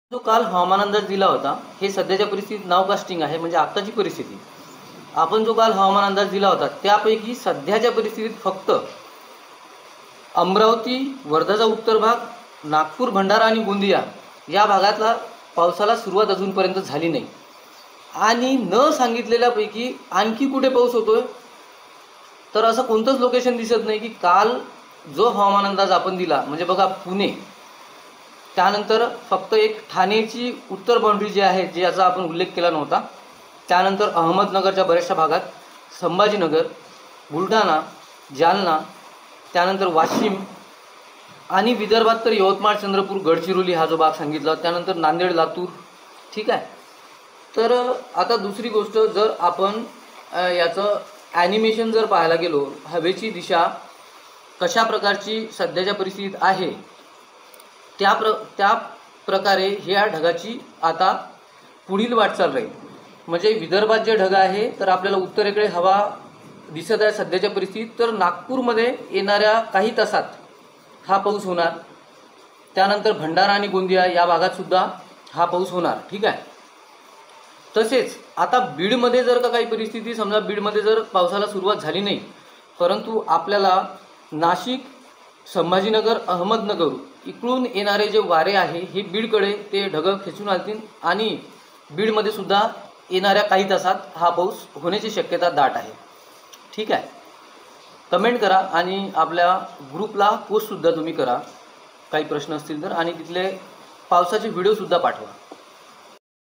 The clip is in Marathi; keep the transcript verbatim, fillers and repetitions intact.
जो काल हवामान अंदाज दिला होता हे सध्याच्या परिस्थितीत नाव कास्टिंग आहे, म्हणजे आत्ताची परिस्थिती. आपण जो काल हवामान अंदाज दिला होता त्यापैकी सध्याच्या परिस्थितीत फक्त अमरावती, वर्धाचा उत्तर भाग, नागपूर, भंडारा आणि गोंदिया या भागातला पावसाला सुरुवात अजूनपर्यंत झाली नाही. आणि न सांगितलेल्यापैकी आणखी कुठे पाऊस होतोय तर असं कोणतंच लोकेशन दिसत नाही की काल जो हवामान अंदाज आपण दिला, म्हणजे बघा पुणे, त्यानंतर फक्त एक ठाणेची उत्तर बाउंड्री जी आहे ज्याचा आपण उल्लेख केला नव्हता, त्यानंतर अहमदनगरच्या बऱ्याचशा भागात, संभाजीनगर, बुलढाणा, जालना, त्यानंतर वाशिम आणि विदर्भात तर यवतमाळ, चंद्रपूर, गडचिरोली हा जो भाग सांगितला, त्यानंतर नांदेड, लातूर. ठीक आहे. तर आता दुसरी गोष्ट, जर आपण याचं ॲनिमेशन जर पाहायला गेलो, हवेची दिशा कशा प्रकारची सध्याच्या परिस्थितीत आहे त्या प्र त्या प्रकारे ह्या ढगाची आता पुढील वाटचाल राहील. म्हणजे विदर्भात जे ढग आहे तर आपल्याला उत्तरेकडे हवा दिसत आहे सध्याच्या परिस्थितीत. तर नागपूरमध्ये येणाऱ्या काही तासात हा पाऊस होणार, त्यानंतर भंडारा आणि गोंदिया या भागात सुद्धा हा पाऊस होणार. ठीक आहे. तसेच आता बीडमध्ये जर का काही परिस्थिती, समजा बीडमध्ये जर पावसाला सुरुवात झाली नाही, परंतु आपल्याला नाशिक, संभाजीनगर, अहमदनगर इकडून येणारे जे वारे आहे हे बीडकडे ते ढग खेचून आणतील आणि बीडमध्ये सुद्धा येणाऱ्या काही तासात हा पाऊस होण्याची शक्यता दाट आहे. ठीक आहे. कमेंट करा आणि आपल्या ग्रुपला पोस्टसुद्धा तुम्ही करा काही प्रश्न असतील तर, आणि तिथले पावसाचे व्हिडिओसुद्धा पाठवा.